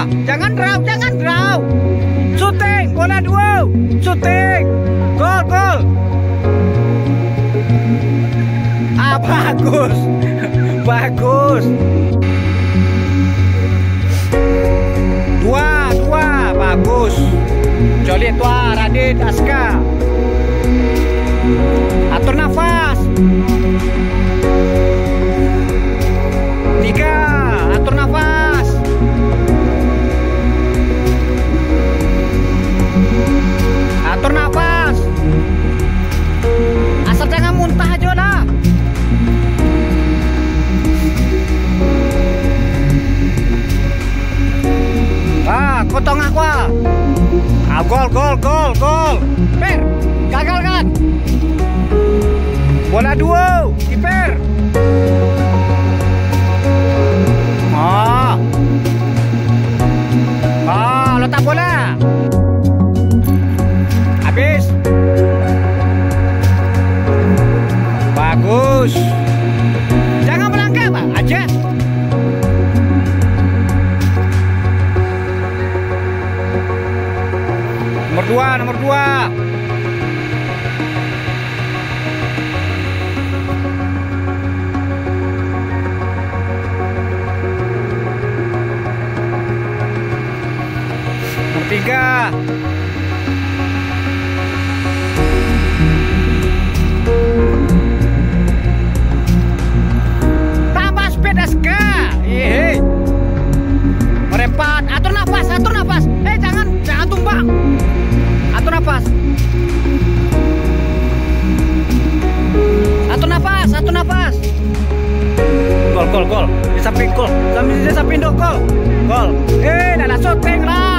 Jangan draw. Syuting, bola 2. Syuting. Gol. Ah, bagus. Bagus. 2, bagus. Joli tua, Radit, Aska. Atur nafas. 3, atur nafas. Atur nafas. Asal jangan muntah aja lah. Potong aku. Gol. Per, gagal kan? Bola 2, kiper. Letak bola. Habis. Bagus. Jangan melangkah, Pak. Aja. Nomor 2. Nomor 3. Tambah speed Aska. Merempat. Atur nafas. Jangan tumbang. Atur nafas. Gol. Di samping gol. Di samping gol. Gol. Dah syuting lah.